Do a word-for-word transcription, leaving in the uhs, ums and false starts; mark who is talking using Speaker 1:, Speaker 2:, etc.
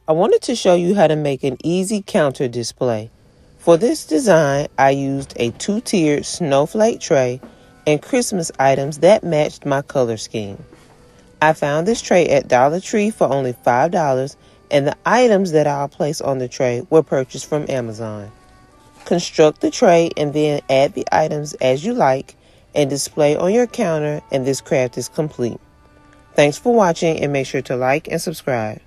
Speaker 1: I wanted to show you how to make an easy counter display. For this design, I used a two-tiered snowflake tray and Christmas items that matched my color scheme. I found this tray at Dollar Tree for only five dollars, and the items that I'll place on the tray were purchased from Amazon. Construct the tray and then add the items as you like and display on your counter, and this craft is complete. Thanks for watching, and make sure to like and subscribe.